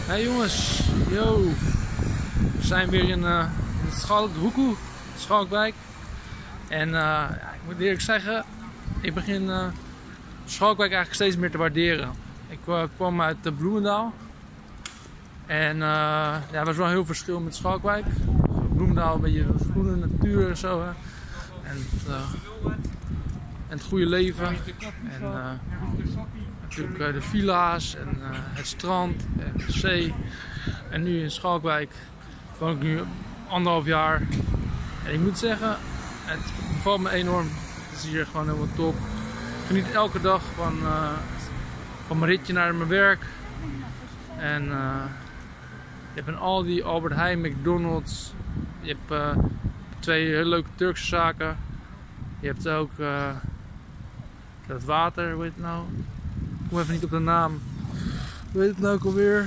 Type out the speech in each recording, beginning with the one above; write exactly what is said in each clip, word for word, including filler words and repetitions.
Hey jongens, yo, we zijn weer in, uh, in Schalk, Hoekoe, Schalkwijk. En uh, ja, ik moet eerlijk zeggen, ik begin uh, Schalkwijk eigenlijk steeds meer te waarderen. Ik uh, kwam uit uh, Bloemendaal en uh, ja, er was wel een heel verschil met Schalkwijk. Bloemendaal een beetje de groene natuur en zo. Hè. En, het, uh, en het goede leven. En uh, natuurlijk uh, de villa's en uh, het strand en de zee. En nu in Schalkwijk woon ik nu anderhalf jaar. En ik moet zeggen, het bevalt me enorm. Het is hier gewoon helemaal top. Ik geniet elke dag van, uh, van mijn ritje naar mijn werk. En uh, je hebt een Aldi, Albert Heijn, McDonald's. Je hebt uh, twee hele leuke Turkse zaken. Je hebt ook uh, dat water, hoe heet het nou? Ik kom even niet op de naam. Hoe heet het nou ook alweer?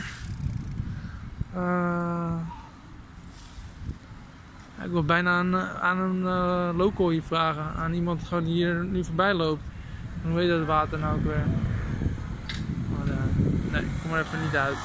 Uh, ik wil bijna aan, aan een uh, local hier vragen. Aan iemand die gewoon hier nu voorbij loopt. En hoe heet dat water nou ook weer? Maar, uh, nee, ik kom er even niet uit.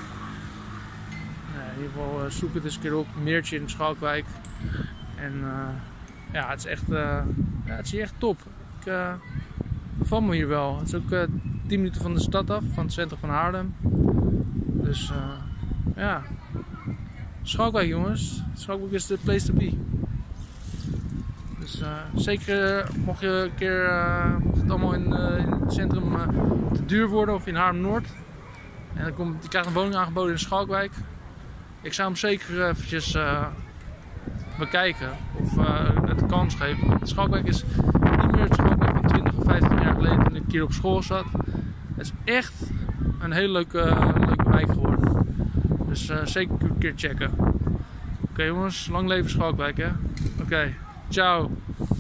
Nee, in ieder geval uh, zoek het eens een keer op. Meertje in Schalkwijk. En uh, ja, het is echt, uh, ja, het is hier echt top. Ik uh, bevalt me hier wel. Het is ook uh, tien minuten van de stad af, van het centrum van Haarlem. Dus uh, ja, Schalkwijk jongens. Schalkwijk is de place to be. Dus uh, zeker uh, mocht je een keer uh, mocht het allemaal in, uh, in het centrum uh, te duur worden of in Haarlem-Noord. En dan komt, je krijgt een woning aangeboden in Schalkwijk. Ik zou hem zeker eventjes uh, bekijken of uh, het een kans geven. Want Schalkwijk is niet meer het Schalkwijk van twintig of vijftien jaar geleden toen ik hier op school zat. Het is echt een hele leuke, uh, leuke wijk geworden. Dus uh, zeker een keer checken. Oké okay, jongens, lang leven Schalkwijk hè. Oké, okay, ciao.